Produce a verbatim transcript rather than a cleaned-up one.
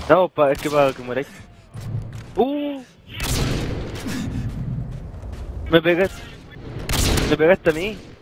No, pa, es que para que mueráis. Uh, me pegaste. Me pegaste a mí.